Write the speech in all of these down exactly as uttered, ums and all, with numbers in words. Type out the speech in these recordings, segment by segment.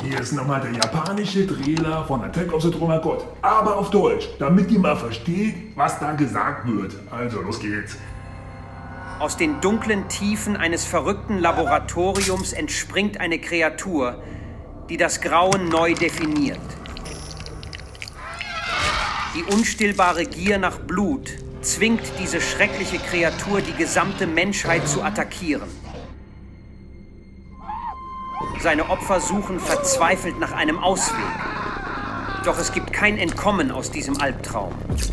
Hier ist nochmal der japanische Trailer von Attack of the Drummer God, aber auf Deutsch, damit ihr mal versteht, was da gesagt wird. Also, los geht's. Aus den dunklen Tiefen eines verrückten Laboratoriums entspringt eine Kreatur, die das Grauen neu definiert. Die unstillbare Gier nach Blut zwingt diese schreckliche Kreatur, die gesamte Menschheit zu attackieren. Seine Opfer suchen verzweifelt nach einem Ausweg. Doch es gibt kein Entkommen aus diesem Albtraum.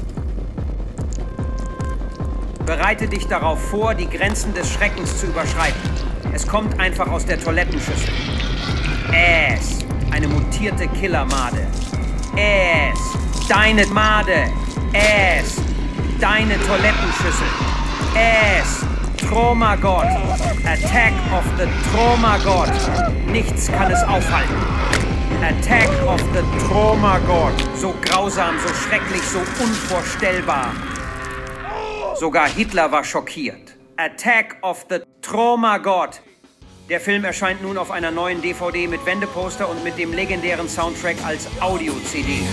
Bereite dich darauf vor, die Grenzen des Schreckens zu überschreiten. Es kommt einfach aus der Toilettenschüssel. Ass, eine mutierte Killermade. Ass, deine Made. Ass, deine Toilettenschüssel. Ass, Trauma-God. Attack of the Trauma-God. Nichts kann es aufhalten. Attack of the Trauma-God. So grausam, so schrecklich, so unvorstellbar. Sogar Hitler war schockiert. Attack of the Trauma-God. Der Film erscheint nun auf einer neuen D V D mit Wendeposter und mit dem legendären Soundtrack als Audio-C D.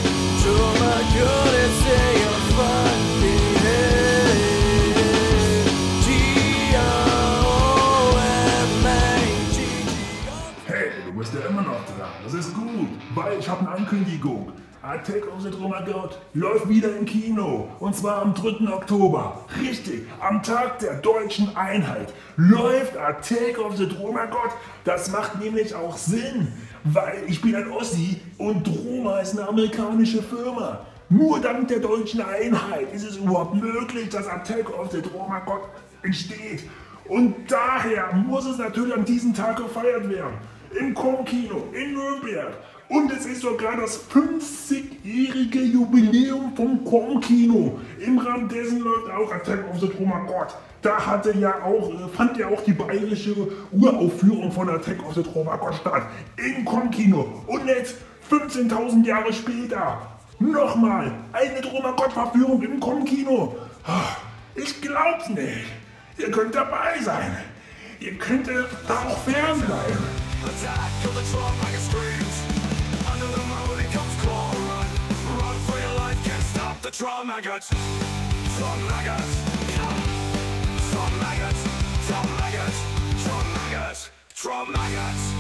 Hey, du bist ja immer noch dran. Das ist gut, weil ich habe eine Ankündigung. Attack of the Drummer God läuft wieder im Kino, und zwar am dritten Oktober. Richtig, am Tag der deutschen Einheit läuft Attack of the Drummer God. Das macht nämlich auch Sinn, weil ich bin ein Ossi und Droma ist eine amerikanische Firma. Nur dank der deutschen Einheit ist es überhaupt möglich, dass Attack of the Drummer God entsteht. Und daher muss es natürlich an diesem Tag gefeiert werden. Im Com-Kino in Nürnberg. Und es ist sogar das fünfzigjährige Jubiläum vom Com-Kino. Im Rahmen dessen läuft auch Attack of the Drummer God. Da hatte ja auch, fand ja auch die bayerische Uraufführung von Attack of the Drummer God statt. Im Com-Kino. Und jetzt, fünfzehntausend Jahre später, nochmal eine Drummer God-Verführung im Com-Kino. Ich glaub's nicht. Ihr könnt dabei sein. Ihr könnt da auch fernbleiben. Attack of the Trauma screams. Under the moon it comes claw run. Run for your life, can't stop the trauma guts. Trauma guts. Trauma guts. Trauma guts. Trauma guts. Trauma guts.